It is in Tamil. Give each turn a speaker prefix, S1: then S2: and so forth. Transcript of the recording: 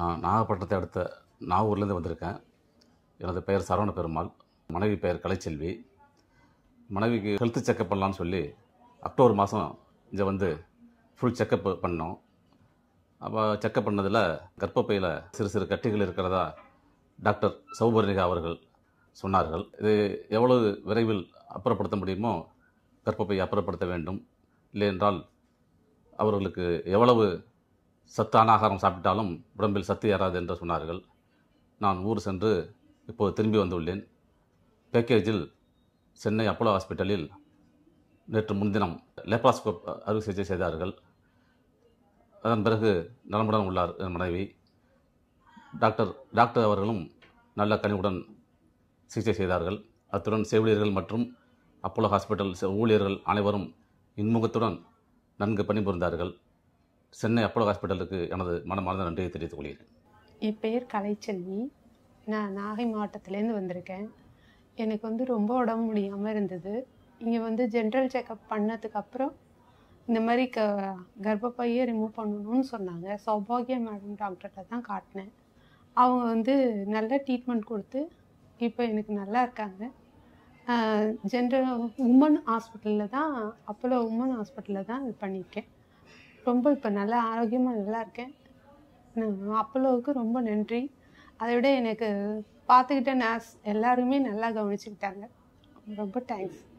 S1: நான் நாகப்பட்டினத்தை அடுத்த நாகூர்லேருந்து வந்திருக்கேன். எனது பெயர் சரவண பெருமாள். மனைவி பெயர் கலைச்செல்வி. மனைவிக்கு ஹெல்த் செக்கப் பண்ணலான்னு சொல்லி அக்டோபர் மாதம் இங்கே வந்து ஃபுல் செக்கப் பண்ணோம். அப்போ செக்கப் பண்ணதில் கர்ப்பப்பையில் சிறு சிறு கட்டிகள் இருக்கிறதா டாக்டர் சௌபர்ணிகா அவர்கள் சொன்னார்கள். இது எவ்வளவு விரைவில் அப்புறப்படுத்த முடியுமோ கர்ப்பப்பை அப்புறப்படுத்த வேண்டும், இல்லை என்றால் அவர்களுக்கு எவ்வளவு சத்தான ஆகாரம் சாப்பிட்டாலும் உடம்பில் சத்து ஏறாது என்று சொன்னார்கள். நான் ஊர் சென்று இப்போது திரும்பி வந்துள்ளேன். பேக்கேஜில் சென்னை அப்போலோ ஹாஸ்பிட்டலில் நேற்று முன்தினம் லேப்ராஸ்கோப் அறுவை சிகிச்சை செய்தார்கள். அதன் பிறகு நலமுடன் உள்ளார் என் மனைவி. டாக்டர் அவர்களும் நல்ல கனிவுடன் சிகிச்சை செய்தார்கள். அத்துடன் செவிலியர்கள் மற்றும் அப்போலோ ஹாஸ்பிட்டல் ஊழியர்கள் அனைவரும் இன்முகத்துடன் நன்கு பணிபுரிந்தார்கள். சென்னை அப்போலோ ஹாஸ்பிட்டலுக்கு எனது மனமார்ந்த நன்றியை தெரிவித்துக் கொள்கிறேன்.
S2: என் பேர் கலைச்செல்வி. நான் நாகை மாவட்டத்துலேருந்து வந்திருக்கேன். எனக்கு வந்து ரொம்ப உடம்பு முடியாமல் இருந்தது. இங்கே வந்து ஜென்ரல் செக்கப் பண்ணதுக்கப்புறம் இந்த மாதிரி கர்ப்பப்பையை ரிமூவ் பண்ணணும்னு சொன்னாங்க. சௌபாகியா மேடம் டாக்டர்கிட்ட தான் காட்டினேன். அவங்க வந்து நல்ல ட்ரீட்மெண்ட் கொடுத்து இப்போ எனக்கு நல்லா இருக்காங்க. ஜென்ரல் உமன் ஹாஸ்பிட்டலில் தான், அப்போலோ உமன் ஹாஸ்பிட்டலில் தான் இது பண்ணியிருக்கேன். ரொம்ப இப்போ நல்லா ஆரோக்கியமாக நல்லா இருக்கேன். அப்போலோவுக்கு ரொம்ப நன்றி. அதை விட எனக்கு பார்த்துக்கிட்ட நர்ஸ் எல்லாருமே நல்லா கவனிச்சுக்கிட்டாங்க. ரொம்ப தேங்க்ஸ்.